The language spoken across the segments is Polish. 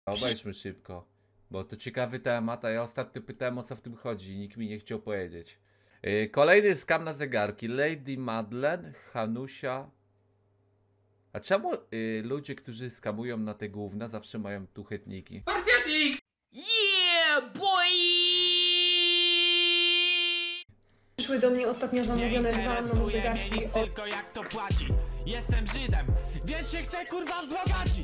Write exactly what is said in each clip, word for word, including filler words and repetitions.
Obejrzmy szybko, bo to ciekawy temat, a ja ostatnio pytałem, o co w tym chodzi i nikt mi nie chciał powiedzieć. Yy, kolejny skam na zegarki. Lady Madeleine, Hanusia. A czemu yy, ludzie, którzy skamują na te gówna, zawsze mają tuchetniki? Yeah, boy! Przyszły do mnie ostatnio zamówione dwa nowe zegarki nic, tylko jak to płaci. Jestem Żydem, więc się chcę kurwa wzbogacić.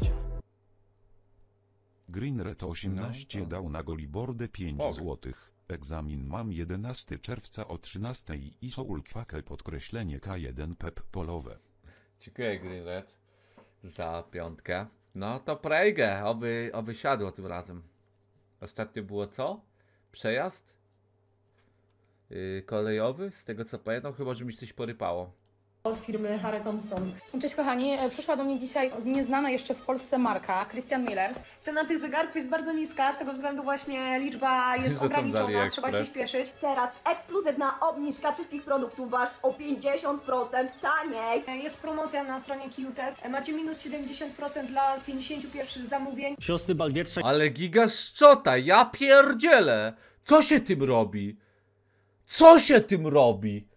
Greenret osiemnaście no, dał na Golibordę pięć złotych. Egzamin mam jedenastego czerwca o trzynastej i Soulquake podkreślenie K jeden pep polowe. Dziękuję Greenret za piątkę. No to prejgę, oby, oby siadło tym razem. Ostatnio było co? Przejazd? Yy, kolejowy? Z tego co pamiętam, chyba że mi coś porypało. od firmy Harry Thompson. Cześć kochani, przyszła do mnie dzisiaj nieznana jeszcze w Polsce marka Christian Millers. Cena tych zegarków jest bardzo niska, z tego względu właśnie liczba jest ograniczona, trzeba się śpieszyć. Teraz ekskluzywna obniżka wszystkich produktów aż o pięćdziesiąt procent taniej. Jest promocja na stronie Q T E S. Macie minus siedemdziesiąt procent dla pięćdziesięciu pierwszych zamówień. Siostry Baldwierczak. Ale giga szczota, ja pierdzielę! Co się tym robi? Co się tym robi?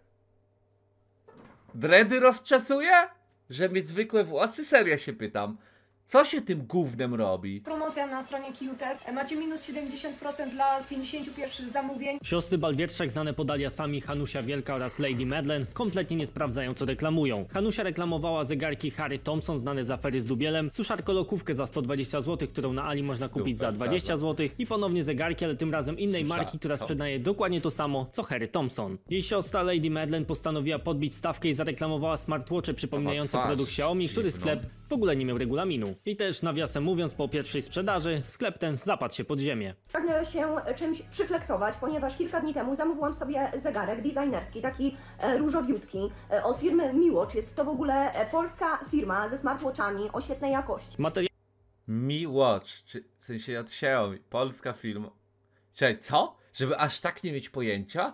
Dredy rozczesuje? Że mieć zwykłe włosy? Serio się pytam. Co się tym gównem robi? Promocja na stronie Q T E S. Macie minus siedemdziesiąt procent dla pięćdziesięciu pierwszych zamówień. Siostry Baldwierczak, znane pod aliasami Hanusia Wielka oraz Lady Madeleine, kompletnie nie sprawdzają, co reklamują. Hanusia reklamowała zegarki Harry Thompson, znane z afery z Dubielem, suszarko-lokówkę za sto dwadzieścia złotych, którą na Ali można kupić Super, za dwadzieścia złotych i ponownie zegarki, ale tym razem innej Susza, marki, która co? sprzedaje dokładnie to samo, co Harry Thompson. Jej siostra Lady Madeleine postanowiła podbić stawkę i zareklamowała smartwatche przypominające Twarz, produkt Xiaomi, który dziwną. sklep w ogóle nie miał regulaminu. I też nawiasem mówiąc, po pierwszej sprzedaży sklep ten zapadł się pod ziemię. Pragnę się czymś przyfleksować, ponieważ kilka dni temu zamówiłam sobie zegarek designerski, taki e, różowiutki, e, od firmy Miwatch. Jest to w ogóle e, polska firma ze smartwatchami o świetnej jakości. Materiał Miwatch, czy w sensie od Xiaomi, polska firma. Czekaj, co? Żeby aż tak nie mieć pojęcia?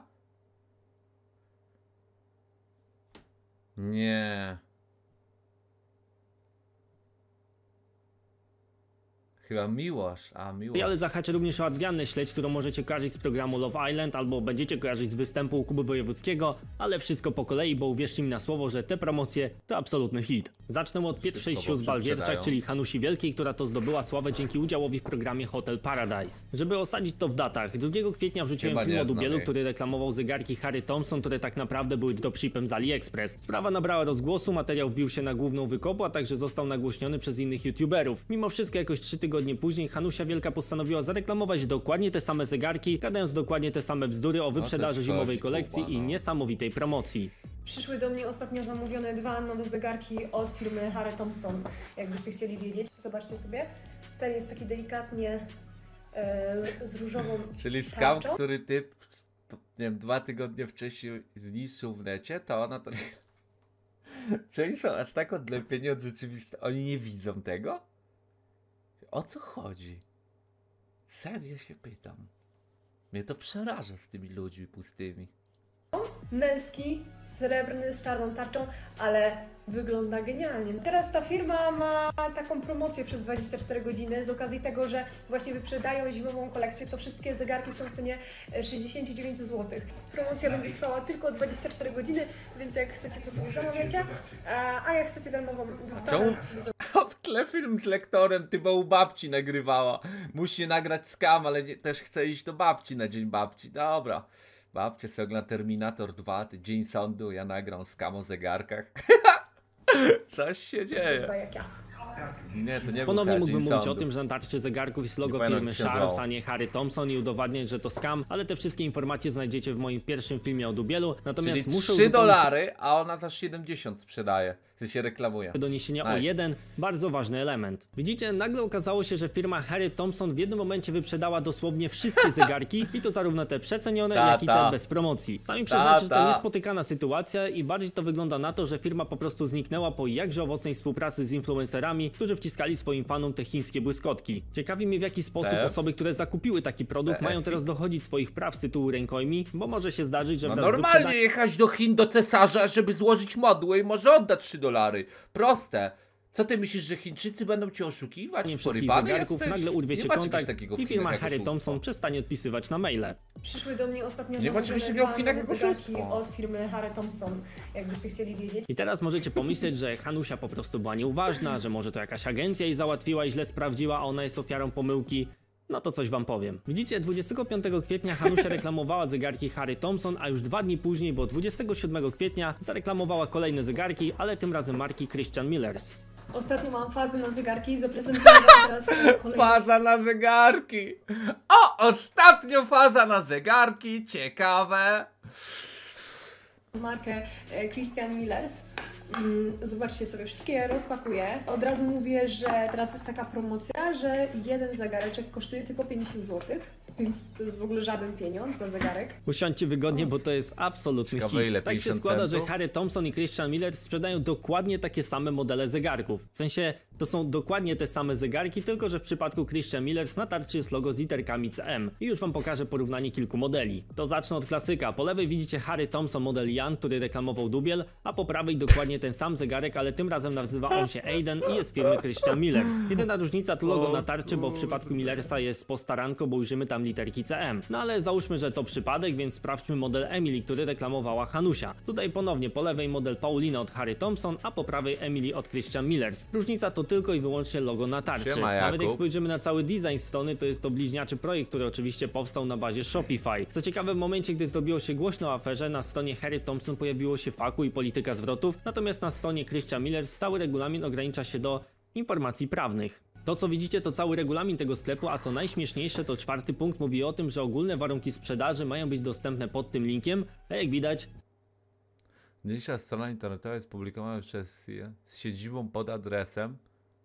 Nie. Chyba Miłosz, a Miłosz. Ale zahaczę również o Adriannę Śledź, którą możecie kojarzyć z programu Love Island, albo będziecie kojarzyć z występu u Kuby Wojewódzkiego, ale wszystko po kolei, bo uwierzcie mi na słowo, że te promocje to absolutny hit. Zacznę od pierwszej Wszystko sióstr Baldwierczak, sprzedają. czyli Hanusi Wielkiej, która to zdobyła sławę dzięki udziałowi w programie Hotel Paradise. Żeby osadzić to w datach, drugiego kwietnia wrzuciłem Chyba film nie o znam Dubielu, jej. który reklamował zegarki Harry Thompson, które tak naprawdę były dropshipem z AliExpress. Sprawa nabrała rozgłosu, materiał wbił się na główną wykopu, a także został nagłośniony przez innych youtuberów. Mimo wszystko jakoś trzy tygodnie później Hanusia Wielka postanowiła zareklamować dokładnie te same zegarki, gadając dokładnie te same bzdury o wyprzedaży coś, zimowej kolekcji kuba, i no. niesamowitej promocji. Przyszły do mnie ostatnio zamówione dwa nowe zegarki od firmy Harry Thompson, jakbyście chcieli wiedzieć. Zobaczcie sobie. Ten jest taki delikatnie e, z różową Czyli skam, tarczą. który typ, nie wiem, dwa tygodnie wcześniej zniszczył w necie, to ona to... Czyli są aż tak odlepieni od rzeczywistości. Oni nie widzą tego? O co chodzi? Serio się pytam. Mnie to przeraża z tymi ludźmi pustymi. Męski, srebrny, z czarną tarczą, ale wygląda genialnie. Teraz ta firma ma taką promocję przez dwadzieścia cztery godziny z okazji tego, że właśnie wyprzedają zimową kolekcję. To wszystkie zegarki są w cenie sześćdziesiąt dziewięć złotych. Promocja będzie trwała tylko dwadzieścia cztery godziny, więc jak chcecie, to sobie zamawiacie, a, a jak chcecie darmową dostawę, A w tle film z lektorem, ty bo u babci nagrywała. Musi nagrać skam, ale nie, też chce iść do babci na dzień babci. Dobra. Babcia sobie ogląda Terminator dwa, ty dzień sądu, ja nagram skam o zegarkach. Coś się dzieje. jak ja. Nie, to nie był Ponownie chyba mógłbym dzień mówić sądu. o tym, że na tarczy zegarków jest logo Nie pamiętam, firmy jak się Sharps, nazywało. a nie Harry Thompson i udowadniać, że to scam, ale te wszystkie informacje znajdziecie w moim pierwszym filmie o Dubielu, natomiast Czyli muszę trzy uzupełnić dolary, a ona za siedemdziesiąt sprzedaje. To się reklamuje. doniesienia o Nice. jeden bardzo ważny element. Widzicie, nagle okazało się, że firma Harry Thompson w jednym momencie wyprzedała dosłownie wszystkie zegarki i to zarówno te przecenione, Ta, jak i ta. te bez promocji. Sami Ta, przyznacie, że to ta. niespotykana sytuacja i bardziej to wygląda na to, że firma po prostu zniknęła po jakże owocnej współpracy z influencerami, którzy wciskali swoim fanom te chińskie błyskotki. Ciekawi mnie, w jaki sposób Te. osoby, które zakupiły taki produkt, Te. mają teraz dochodzić swoich praw z tytułu rękojmi, bo może się zdarzyć, że No wraz z normalnie wyprzedaniem jechać do Chin, do cesarza, żeby złożyć modłę i może oddać trzy dolary. Proste. Co ty myślisz, że Chińczycy będą cię oszukiwać? Nie wszystkich Porybany zegarków, jesteś? nagle urwie Nie się ma czegoś kontakt takiego w i firma Chinach jak Harry oszustwo. Thompson przestanie odpisywać na maile. Przyszły do mnie ostatnio Nie ma czegoś takiego w dwa Chinach nowe jak zegarki oszustwo. od firmy Harry Thompson, jakbyście chcieli wiedzieć. I teraz możecie pomyśleć, że Hanusia po prostu była nieuważna, że może to jakaś agencja jej załatwiła i źle sprawdziła, a ona jest ofiarą pomyłki. No to coś wam powiem. Widzicie, dwudziestego piątego kwietnia Hanusia reklamowała zegarki Harry Thompson, a już dwa dni później, bo dwudziestego siódmego kwietnia zareklamowała kolejne zegarki, ale tym razem marki Christian Millers. Ostatnio mam fazę na zegarki i zaprezentuję wam teraz kolejny. Faza na zegarki! O! Ostatnio faza na zegarki! Ciekawe! markę e, Christian Millers. Mm, Zobaczcie sobie, wszystkie rozpakuję. Od razu mówię, że teraz jest taka promocja, że jeden zegareczek kosztuje tylko pięćdziesiąt złotych, więc to jest w ogóle żaden pieniądz za zegarek. Usiądźcie wygodnie, bo to jest absolutny Ciekawe, hit. ile, Tak się pięćdziesiąt składa, że centów? Harry Thompson i Christian Millers sprzedają dokładnie takie same modele zegarków. W sensie, to są dokładnie te same zegarki, tylko że w przypadku Christian Millers na tarczy jest logo z literkami C M. I już wam pokażę porównanie kilku modeli. To zacznę od klasyka. Po lewej widzicie Harry Thompson model Jan, który reklamował Dubiel, a po prawej dokładnie ten sam zegarek, ale tym razem nazywa on się Aiden i jest firmy Christian Millers. Jedyna różnica to logo na tarczy, bo w przypadku Millersa jest postaranko, bo ujrzymy tam literki C M. No ale załóżmy, że to przypadek, więc sprawdźmy model Emily, który reklamowała Hanusia. Tutaj ponownie po lewej model Paulina od Harry Thompson, a po prawej Emily od Christian Millers. Różnica to tylko i wyłącznie logo na tarczy. Siema, Nawet jak Jakub. spojrzymy na cały design strony, to jest to bliźniaczy projekt, który oczywiście powstał na bazie Shopify. Co ciekawe, w momencie, gdy zrobiło się głośno o aferze, na stronie Harry Thompson pojawiło się faku i polityka zwrotów, natomiast na stronie Christian Millers cały regulamin ogranicza się do informacji prawnych. To co widzicie to cały regulamin tego sklepu, a co najśmieszniejsze to czwarty punkt mówi o tym, że ogólne warunki sprzedaży mają być dostępne pod tym linkiem, a jak widać Niniejsza strona internetowa jest publikowana przez z siedzibą pod adresem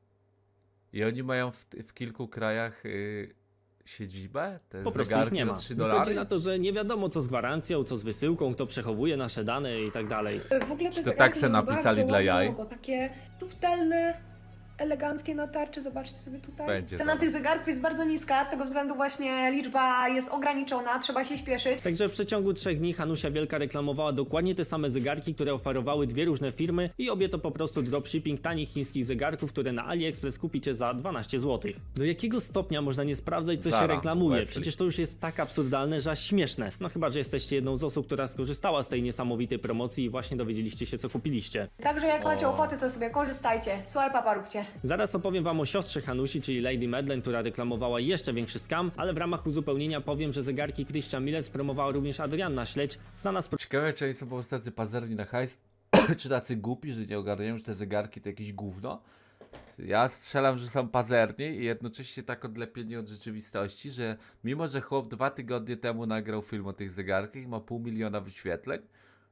i oni mają w, w kilku krajach yy, siedzibę? Te po prostu ich zegarki nie za ma. trzy Wychodzi dolary? na to, że nie wiadomo co z gwarancją, co z wysyłką, kto przechowuje nasze dane i tak dalej. W ogóle te to zegarki tak se mają napisali bardzo dla ładne jaj? logo, takie subtelne, eleganckie na tarczy, zobaczcie sobie tutaj. Będzie Cena za- tych zegarków jest bardzo niska, z tego względu właśnie liczba jest ograniczona, trzeba się śpieszyć. Także w przeciągu trzech dni Hanusia Wielka reklamowała dokładnie te same zegarki, które oferowały dwie różne firmy i obie to po prostu dropshipping tanich chińskich zegarków, które na AliExpress kupicie za dwanaście złotych. Do jakiego stopnia można nie sprawdzać, co się Zara, reklamuje? Wesley. Przecież to już jest tak absurdalne, że aż śmieszne. No chyba, że jesteście jedną z osób, która skorzystała z tej niesamowitej promocji i właśnie dowiedzieliście się, co kupiliście. Także jak macie O. ochotę, to sobie korzystajcie. Słuchaj, papa, róbcie. Zaraz opowiem wam o siostrze Hanusi, czyli Lady Madeleine, która reklamowała jeszcze większy scam, ale w ramach uzupełnienia powiem, że zegarki Christian Millers promowała również Adrianna Śledź, znana z Ciekawe, czy oni są po prostu tacy pazerni na hajs, czy tacy głupi, że nie ogarniają, że te zegarki to jakieś gówno. Ja strzelam, że są pazerni i jednocześnie tak odlepieni od rzeczywistości, że mimo, że chłop dwa tygodnie temu nagrał film o tych zegarkach i ma pół miliona wyświetleń,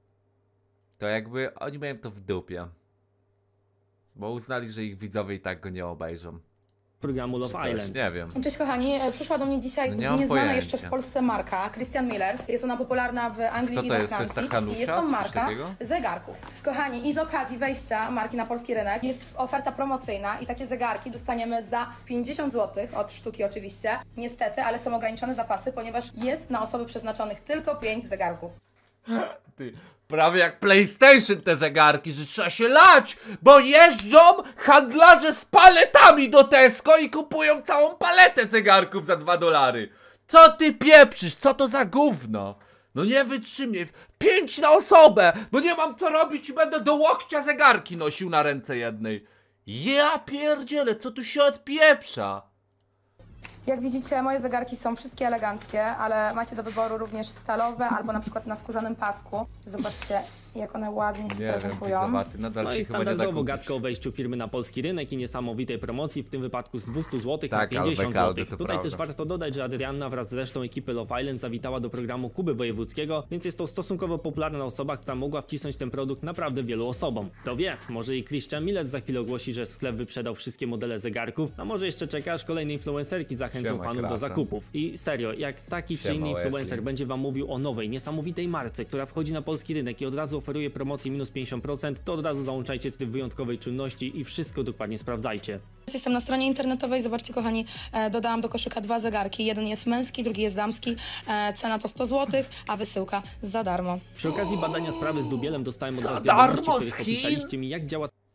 to jakby oni mają to w dupie. Bo uznali, że ich widzowie i tak go nie obejrzą. programu Czy Love coś, Island. nie wiem. Cześć kochani, e, przyszła do mnie dzisiaj No nie mam nieznana pojęcia. jeszcze w Polsce marka Christian Millers. Jest ona popularna w Anglii Kto i to we jest? To jest ta Francji. Hanusia, I jest to czy coś marka takiego? zegarków. Kochani, i z okazji wejścia marki na polski rynek jest oferta promocyjna i takie zegarki dostaniemy za pięćdziesiąt złotych od sztuki oczywiście. Niestety, ale są ograniczone zapasy, ponieważ jest na osoby przeznaczonych tylko pięć zegarków. Ty, prawie jak PlayStation te zegarki, że trzeba się lać, bo jeżdżą handlarze z paletami do Tesco i kupują całą paletę zegarków za dwa dolary. Co ty pieprzysz? Co to za gówno? No nie wytrzymie. Pięć na osobę. No nie mam co robić i będę do łokcia zegarki nosił na ręce jednej. Ja pierdzielę, co tu się odpieprza? Jak widzicie, moje zegarki są wszystkie eleganckie, ale macie do wyboru również stalowe albo na przykład na skórzanym pasku. Zobaczcie, jak one ładnie się Nie wiem, prezentują. pizzowaty, nadal No się i chyba nie da standardowo kupić. gadka o wejściu firmy na polski rynek i niesamowitej promocji, w tym wypadku z dwieście złotych na Tak, pięćdziesiąt Albert Aldy, złotych. to Tutaj prawda. też warto dodać, że Adrianna wraz z resztą ekipy Love Island zawitała do programu Kuby Wojewódzkiego, więc jest to stosunkowo popularna osoba, która mogła wcisnąć ten produkt naprawdę wielu osobom. Kto wie, może i Christian Millers za chwilę ogłosi, że sklep wyprzedał wszystkie modele zegarków, a może jeszcze czekasz, kolejne influencerki zachęcą Siema, fanów do krasa. zakupów. I serio, jak taki czy Siema, inny influencer Wesley. będzie wam mówił o nowej, niesamowitej marce, która wchodzi na polski rynek i od razu oferuje promocję minus pięćdziesiąt procent, to od razu załączajcie tryb wyjątkowej czynności i wszystko dokładnie sprawdzajcie. Jestem na stronie internetowej, zobaczcie kochani, e, dodałam do koszyka dwa zegarki. Jeden jest męski, drugi jest damski. E, cena to sto złotych, a wysyłka za darmo. Przy okazji badania sprawy z Dubielem dostałem od was Za darmo wiadomości, w których z Chin? opisaliście mi, jak działa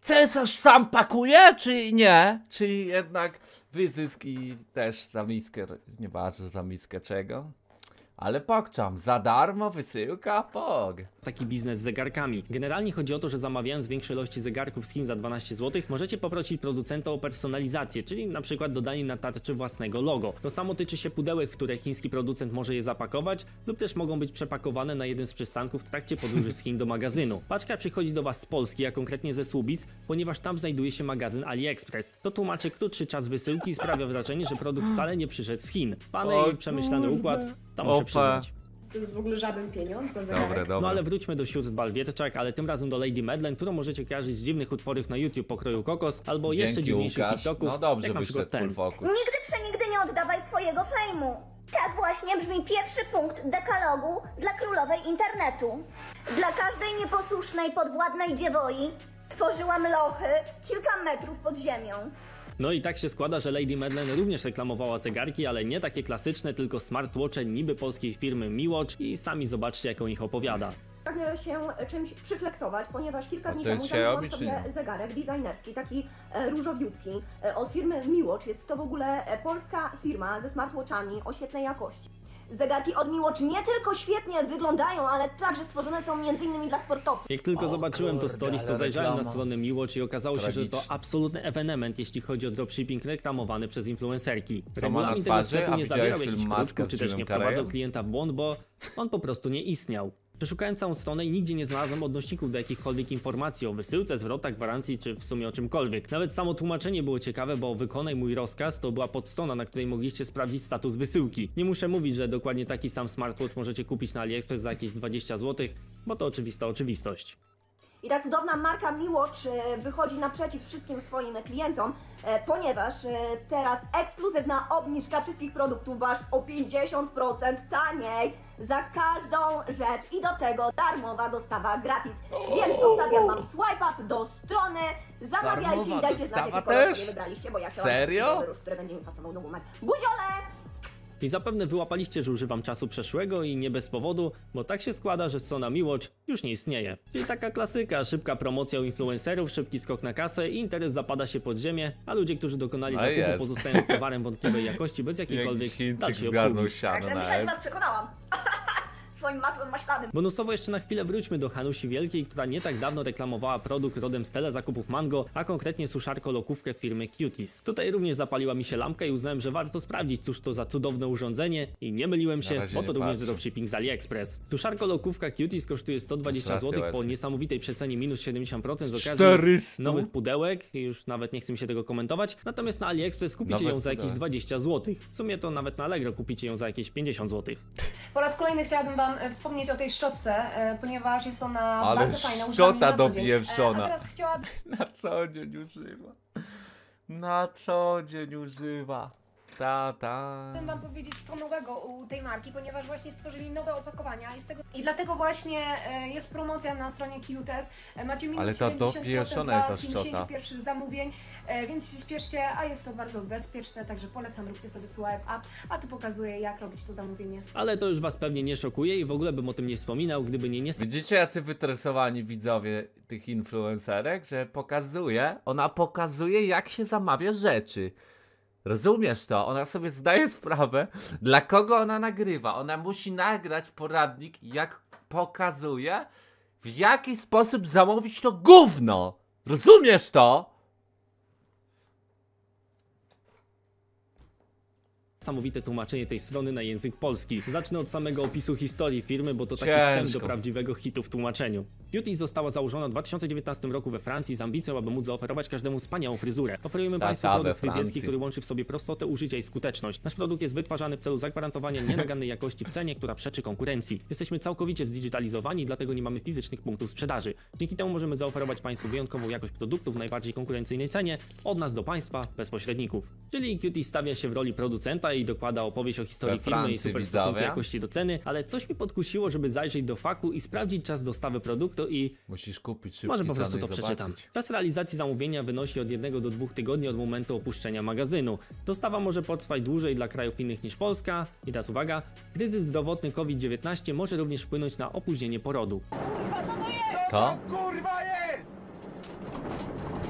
cesarz sam pakuje, czy nie? Czy jednak wyzysk i też za miskę, nieważne za miskę czego? Ale pokczam, za darmo wysyłka, pog. Taki biznes z zegarkami. Generalnie chodzi o to, że zamawiając większe ilości zegarków z Chin za dwanaście złotych, możecie poprosić producenta o personalizację, czyli na przykład dodanie na tarczy własnego logo. To samo tyczy się pudełek, w które chiński producent może je zapakować, lub też mogą być przepakowane na jeden z przystanków w trakcie podróży z Chin do magazynu. Paczka przychodzi do Was z Polski, a konkretnie ze Słubic, ponieważ tam znajduje się magazyn AliExpress. To tłumaczy krótszy czas wysyłki i sprawia wrażenie, że produkt wcale nie przyszedł z Chin. Zwany i przemyślany układ, to muszę przyznać. To jest w ogóle żaden pieniądz za Dobre, zegarek. dobre. No ale wróćmy do sióstr Balwieczak, ale tym razem do Lady Madeleine, którą możecie kojarzyć z dziwnych utworów na YouTube pokroju Kokos, albo jeszcze Dzięki, dziwniejszych Łukasz. TikToków, No dobrze, jak na przykład wyszedł ten. full focus. Nigdy przenigdy nie oddawaj swojego fejmu. Tak właśnie brzmi pierwszy punkt dekalogu dla królowej internetu. Dla każdej nieposłusznej, podwładnej dziewoi tworzyłam lochy kilka metrów pod ziemią. No i tak się składa, że Lady Madeleine również reklamowała zegarki, ale nie takie klasyczne, tylko smartwatche niby polskiej firmy MiWatch i sami zobaczcie, jak o nich opowiada. Pragnę się czymś przyfleksować, ponieważ kilka A dni to jest temu się zamówiłam robi, czy sobie nie? zegarek designerski, taki e, różowiutki, e, od firmy MiWatch. Jest to w ogóle e, polska firma ze smartwatchami o świetnej jakości. Zegarki od MiWatch nie tylko świetnie wyglądają, ale także stworzone są między innymi dla sportowców. Jak tylko O zobaczyłem to kurde, stories, to ale zajrzałem na reklama. stronę MiWatch i okazało się, że to Tragicznie. absolutny ewenement, jeśli chodzi o dropshipping reklamowany przez influencerki. ma na Regulamin tego twarzy? sklepu A nie widziałeś zawierał film jakichś Maska kruczków, z czy też Jimem nie wprowadzał Carreyem? klienta w błąd, bo on po prostu nie istniał. Przeszukałem całą stronę i nigdzie nie znalazłem odnośników do jakichkolwiek informacji o wysyłce, zwrotach, gwarancji czy w sumie o czymkolwiek. Nawet samo tłumaczenie było ciekawe, bo wykonaj mój rozkaz to była podstrona, na której mogliście sprawdzić status wysyłki. Nie muszę mówić, że dokładnie taki sam smartwatch możecie kupić na AliExpress za jakieś dwadzieścia złotych, bo to oczywista oczywistość. I ta cudowna marka MiWatch e, wychodzi naprzeciw wszystkim swoim klientom, e, ponieważ e, teraz ekskluzywna obniżka wszystkich produktów aż o pięćdziesiąt procent taniej za każdą rzecz i do tego darmowa dostawa gratis. Więc zostawiam Wam swipe up do strony, zamawiajcie Darmowa i dajcie znać, dostawa jaki kolor też? sobie wybraliście, bo ja chciałam Serio? taki róż, który będzie mi pasował do gumek. Buziole! I zapewne wyłapaliście, że używam czasu przeszłego i nie bez powodu, bo tak się składa, że strona MiWatch już nie istnieje. Czyli taka klasyka, szybka promocja u influencerów, szybki skok na kasę i interes zapada się pod ziemię, a ludzie, którzy dokonali No zakupu, jest. pozostają z towarem wątpliwej jakości bez jakiejkolwiek Jakiś Chińczyk dalszej zgarnął obsługi. siano Także na myślę, że S. Was przekonałam. Swoim masłem maślanym. Bonusowo jeszcze na chwilę wróćmy do Hanusi Wielkiej, która nie tak dawno reklamowała produkt rodem z telezakupów Mango, a konkretnie suszarko-lokówkę firmy Cuties. Tutaj również zapaliła mi się lampka i uznałem, że warto sprawdzić, cóż to za cudowne urządzenie i nie myliłem się, razie bo nie to również patrzę. dropshipping z AliExpress. Suszarko-lokówka Cuties kosztuje sto dwadzieścia Masz rację, złotych po Wesley. niesamowitej przecenie minus siedemdziesiąt procent z okazji czterysta? nowych pudełek, już nawet nie chce mi się tego komentować, natomiast na AliExpress kupicie Nowe ją za jakieś pudełek. dwadzieścia złotych. W sumie to nawet na Allegro kupicie ją za jakieś pięćdziesiąt złotych. Po raz kolejny chciałabym Wam e, wspomnieć o tej szczotce, e, ponieważ jest ona Ale bardzo fajna. używam szczota jej na co dzień. dopieprzona. E, A teraz chciałabym Na co dzień używa. Na co dzień używa. Ta, ta. Wam powiedzieć co nowego u tej marki, ponieważ właśnie stworzyli nowe opakowania i, z tego... i dlatego właśnie e, jest promocja na stronie Qutes. E, Macie minus Ale to siedemdziesiąt procent dopieszona dla jest ta szczota. pięćdziesięciu pierwszych zamówień, e, więc się spieszcie, a jest to bardzo bezpieczne, także polecam, róbcie sobie swipe up, a tu pokazuję jak robić to zamówienie. Ale to już was pewnie nie szokuje i w ogóle bym o tym nie wspominał, gdyby nie nies Widzicie, jacy wytresowani widzowie tych influencerek, że pokazuje, ona pokazuje, jak się zamawia rzeczy. Rozumiesz to? Ona sobie zdaje sprawę, dla kogo ona nagrywa. Ona musi nagrać poradnik, jak pokazuje, w jaki sposób zamówić to gówno. Rozumiesz to? niesamowite tłumaczenie tej strony na język polski. Zacznę od samego opisu historii firmy, bo to taki Ciężko. wstęp do prawdziwego hitu w tłumaczeniu. Cuties została założona w dwa tysiące dziewiętnastym roku we Francji z ambicją, aby móc zaoferować każdemu wspaniałą fryzurę. Oferujemy Ta, Państwu ta, we produkt fryzjerski, Francji. który łączy w sobie prostotę użycia i skuteczność. Nasz produkt jest wytwarzany w celu zagwarantowania nienagannej jakości w cenie, która przeczy konkurencji. Jesteśmy całkowicie zdigitalizowani, dlatego nie mamy fizycznych punktów sprzedaży. Dzięki temu możemy zaoferować Państwu wyjątkową jakość produktów w najbardziej konkurencyjnej cenie, od nas do Państwa, bez pośredników. Czyli Cuties stawia się w roli producenta i dokłada opowieść o historii We firmy i Francji, super stosunku widzowie. jakości do ceny, ale coś mi podkusiło, żeby zajrzeć do faku i sprawdzić czas dostawy produktu i Musisz kupić szybki może po prostu ceny to i przeczytam. zobaczyć. Czas realizacji zamówienia wynosi od jednego do dwóch tygodni od momentu opuszczenia magazynu. Dostawa może potrwać dłużej dla krajów innych niż Polska. I teraz uwaga, kryzys zdrowotny COVID dziewiętnaście może również wpłynąć na opóźnienie porodu. Co?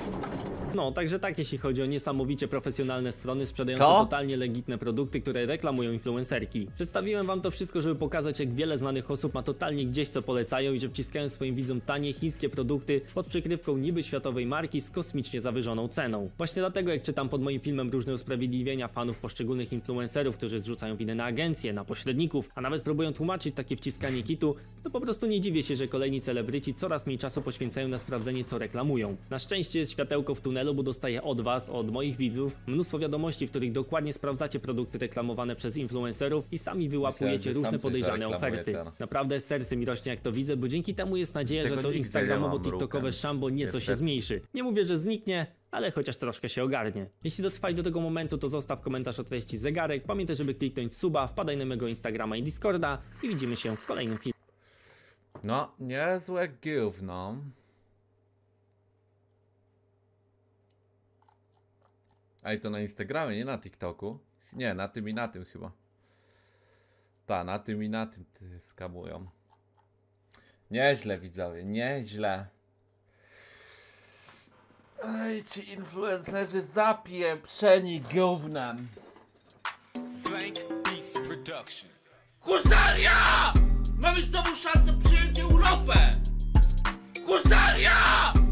No, także tak jeśli chodzi o niesamowicie profesjonalne strony sprzedające Co? totalnie legitne produkty, które reklamują influencerki. Przedstawiłem wam to wszystko, żeby pokazać, jak wiele znanych osób ma totalnie gdzieś co polecają i że wciskają swoim widzom tanie chińskie produkty pod przykrywką niby światowej marki z kosmicznie zawyżoną ceną. Właśnie dlatego, jak czytam pod moim filmem różne usprawiedliwienia fanów poszczególnych influencerów, którzy zrzucają winę na agencje, na pośredników, a nawet próbują tłumaczyć takie wciskanie kitu, to po prostu nie dziwię się, że kolejni celebryci coraz mniej czasu poświęcają na sprawdzenie, co reklamują. Na szczęście jest światełko w tunelu, bo dostaję od was, od moich widzów, mnóstwo wiadomości, w których dokładnie sprawdzacie produkty reklamowane przez influencerów i sami wyłapujecie Myślałem, że różne sam coś podejrzane zareklamuje oferty. teraz. Naprawdę serce mi rośnie, jak to widzę, bo dzięki temu jest nadzieja, Tego że to nigdy nie instagramowo-tiktokowe mam, szambo nieco się niestety. zmniejszy. Nie mówię, że zniknie, ale chociaż troszkę się ogarnie. Jeśli dotrwaj do tego momentu, to zostaw komentarz o treści zegarek, pamiętaj, żeby kliknąć suba, wpadaj na mojego Instagrama i Discorda i widzimy się w kolejnym filmie. No, niezłe gówno. A i to na Instagramie, nie na TikToku. Nie, na tym i na tym chyba. Ta, na tym i na tym ty skamują. Nieźle, widzowie, nieźle. Ej, ci influencerzy zapieprzeni gównem. Husaria! Mamy znowu szansę przyjąć Europę! Husaria!